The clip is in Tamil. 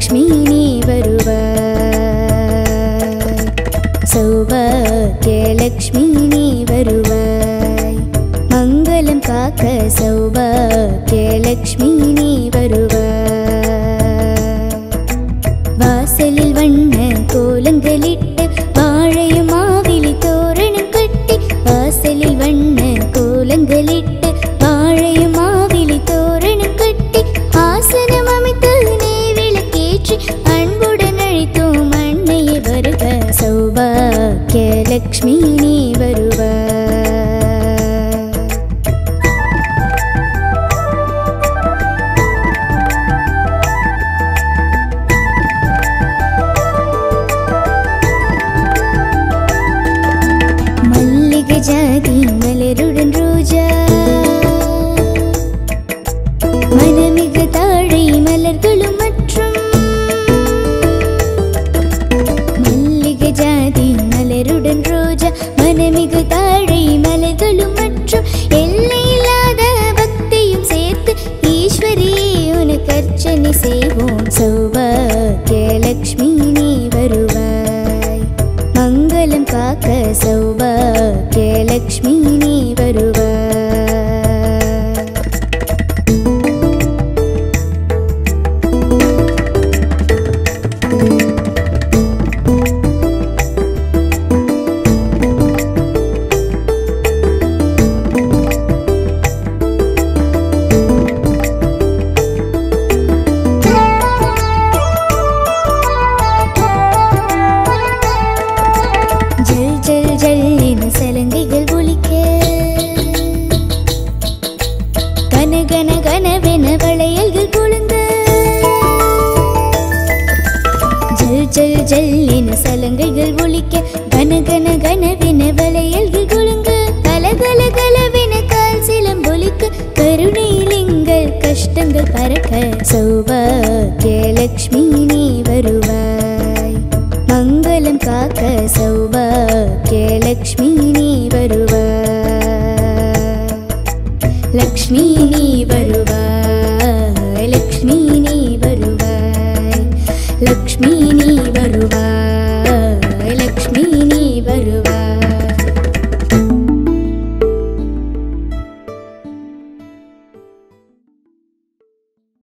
சௌபாக்கியலக்ஷ்மி நீ வருவாய், சௌபாக்கியலக்ஷ்மி நீ வருவாய், மங்களம் காக்க சௌபாக்கியலக்ஷ்மி நீ வருவாய். வாசலில் வண்ண கோலங்களிட்டு வாழையும் மாவிலி தோரணம் கட்டி, வாசலில் வண்ண கோலங்களிட்டு வாழையும் மாவிலி தோரணம் கட்டி, ஆசனம் அமைத்து நெய் விளக்கேற்றி அன்புடன் அழைத்தோம் அன்னையே வருக, சௌபாக்கியலக்ஷ்மி நீ வருவாய். மல்லிகை ஜாதி மலருடன் ரோஜா, மனமிகு தாழை மலர்களும் மற்றும், மல்லிகை ஜாதி மலருடன் ரோஜா, மனமிகு தாழை மலர்களும் மற்றும், எல்லையில்லாத பக்தியும் சேர்த்து ஈஸ்வரியே உனக்கு அர்ச்சனை செய்வோம், சௌபாக்கியலக்ஷ்மி நீ வருவாய், மங்களம் காக்க சௌபாக்கியலக்ஷ்மி நீ வருவாய். ஜல் ஜல் ஜல் என சலங்கைகள் ஒலிக்க, கன கன கனவென வளையல்கள் குலுங்க, ஜல் ஜல் ஜல் என சலங்கைகள் ஒலிக்க, கன கன கனவென வளையல்கள் குலுங்க, கல கல கலவென கால் சிலம்பொலிக்க, கருணையில் எங்கள் கஷ்டங்கள் பறக்க, சௌபாக்கியலக்ஷ்மி நீ வருவாய், மங்களம் காக்க சௌபாக்கியலக்ஷ்மி நீ வருவாய், லக்ஷ்மி நீ வருவாய்.